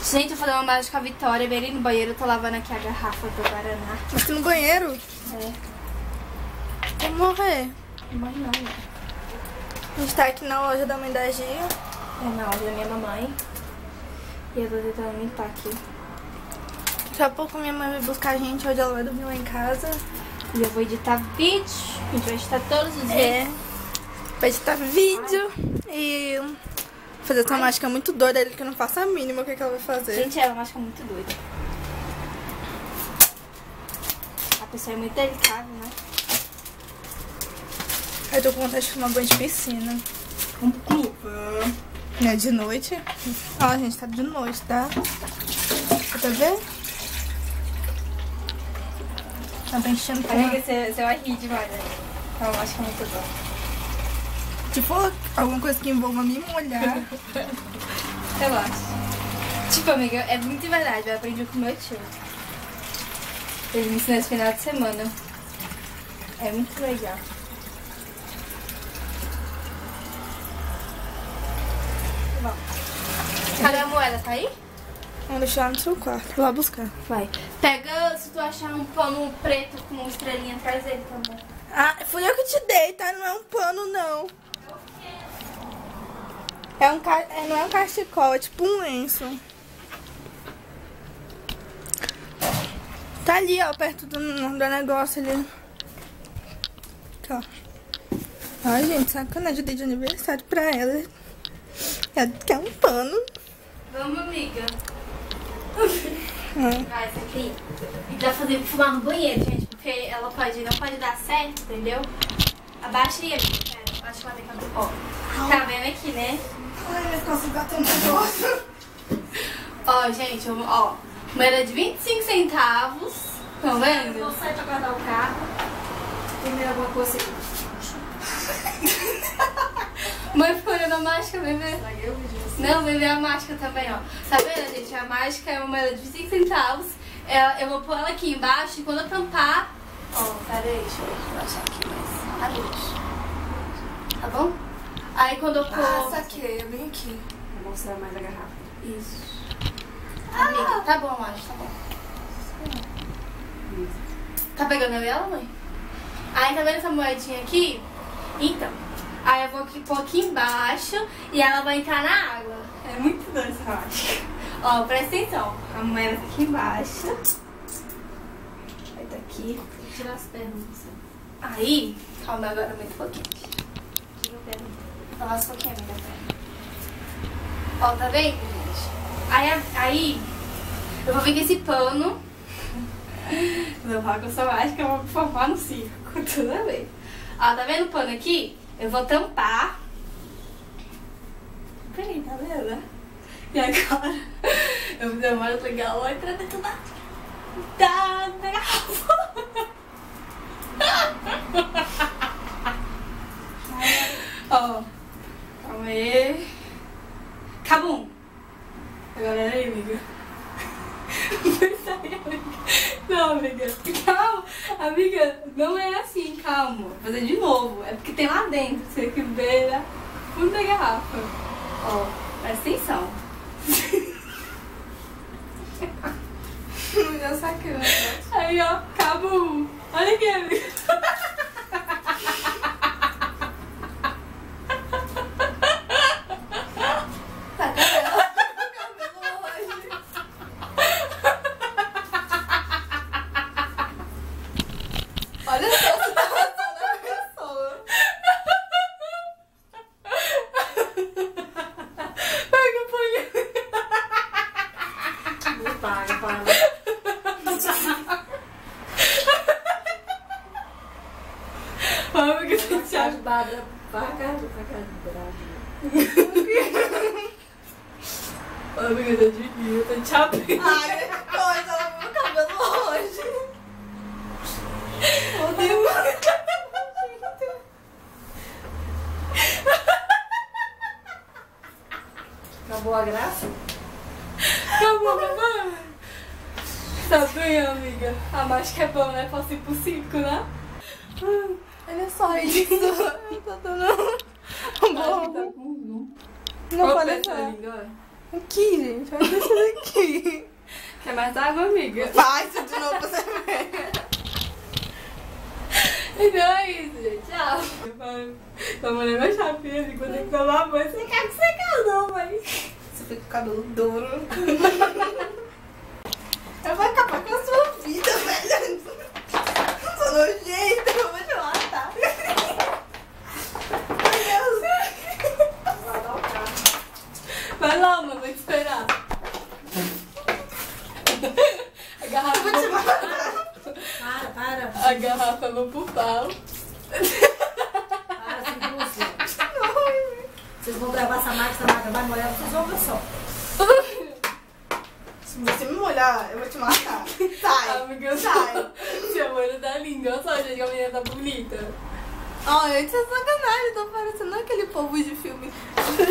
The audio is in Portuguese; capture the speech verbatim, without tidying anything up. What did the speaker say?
Gente, eu vou dar uma mágica com a Vitória, bem ali no banheiro, eu tô lavando aqui a garrafa do Guaraná. Aqui no banheiro? É. Vou morrer. Não morre não, né? A gente tá aqui na loja da mãe da Gia. É na loja da minha mamãe. E eu tô tentando limpar aqui. Daqui a pouco minha mãe vai buscar a gente, hoje ela vai dormir lá em casa. E eu vou editar vídeo. A gente vai editar todos os É. vídeos. Vai editar vídeo e fazer essa mágica muito doida ali que eu não faço a mínima o que, é que ela vai fazer. Gente, ela é uma mágica muito doida. A pessoa é muito delicada, né? Eu tô com vontade de tomar banho de piscina. Um pouco. É de noite. Ó, gente, tá de noite, tá? Tá vendo? Tá bem enchendo com Amiga, você, você vai rir demais, né? É uma mágica muito boa. Se for alguma coisa que envolva me molhar. Relaxa. Tipo, amiga, é muito verdade. Eu aprendi com meu tio. Ele me ensinou esse final de semana. É muito legal. Bom. Cadê a moeda? Tá aí? Vamos deixar lá no seu quarto. Vou lá buscar. Vai. Pega, se tu achar um pano preto com uma estrelinha, traz ele também. Ah, fui eu que te dei, tá? Não é um pano, não. É um ca... é, não é um cachecol, é tipo um lenço. Tá ali, ó, perto do, do negócio ali. Aqui, ó. Ai, gente, sacanagem, eu dei de aniversário pra ela. Ela quer um pano. Vamos, amiga. Hum. Ah, essa aqui. E dá pra fazer fumar no banheiro, gente, porque ela pode, não pode dar certo, entendeu? Abaixa aí, amiga. Pera, abaixa lá daqui a pouco. Ó, tá vendo aqui, né? Ai, minhas costas batendo negócio. Ó, gente, ó. Moeda de vinte e cinco centavos. Estão vendo? Vou sair pra guardar o carro. Tem alguma coisa aí? Mãe ficou olhando a mágica, bebê. Estraguei o vídeo assim. Não, bebê, a mágica também, ó. Tá vendo, gente? A mágica é uma moeda de vinte e cinco centavos. Ela, eu vou pôr ela aqui embaixo e quando eu tampar... Ó, pera aí, deixa eu baixar aqui mais. Adeus. Tá bom? Aí quando eu pôr... Ah, saquei, é bem aqui. Vou mostrar mais a garrafa. Isso. Amiga, tá bom, acho, tá bom. Tá pegando eu e ela, mãe? Aí, tá vendo essa moedinha aqui? Então, aí eu vou aqui, pôr aqui embaixo e ela vai entrar na água. É muito doido essa mágica. Ó, presta atenção. A moeda tá aqui embaixo. Aí tá aqui. Vou tirar as pernas do céu. Aí, calma agora, muito pouquinho. Tira a perna. Nossa, um pouquinho, amiga. Ó, tá vendo, gente? Aí, aí, eu vou vir com esse pano. Meu pau com essa mágica, eu vou formar no circo, toda vez. Ó, tá vendo o pano aqui? Eu vou tampar. Peraí, tá vendo, né? E agora, eu vou demora pra pegar a outra dentro da... Da... da garrafa. Ó, calma aí. Cabum. Agora é aí, amiga. Vai sair, amiga. Não, amiga. Calma. Amiga, não é assim, calma. Vou fazer de novo. É porque tem lá dentro. Você tem que ver a fundo da garrafa. Ó, presta atenção. Já saquei o negócio. Aí, ó, cabum. Olha aqui, amiga. Olha só, você tá passando a pessoa. Pega, pega. Não paga, paga. Ó, amiga, você te acha. Paga, paga, paga, Ó, amiga, tá de rir, tá te abrindo. Ai, que coisa, ela viu o cabelo longe. Meu Deus. Acabou a graça? Acabou, acabou. Tá bem, amiga. A mágica é bom, né? Posso ir pro circo, né? Olha só isso. Eu tô dando um Acho que tá bom. com... Não Qual pode peça da ser. língua? Aqui, gente. Olha isso daqui. Quer mais água, amiga? Faz isso de novo pra você ver. Então é isso, gente. Tchau. Tô molhando a chapinha assim, quando tem que tomar banho. Você quer que você casou, mãe? Você fica com o cabelo duro. Eu vou acabar com a sua vida, velho. Eu sou nojenta, eu vou te matar. Meu Deus. Vai lá, mãe, vou te esperar. A garrafa. Eu vou te matar. Para, para. A garrafa eu vou pro pau. Para, sem lúcia. Vocês vão gravar essa máquina, essa máquina vai molhar, vocês vão ver só. Se você me molhar, eu vou te matar. Sai. Amiga, Sai. seu olho tá lindo. Olha só, gente, que a menina tá bonita. Ai, isso é sacanagem. Tô parecendo aquele povo de filme.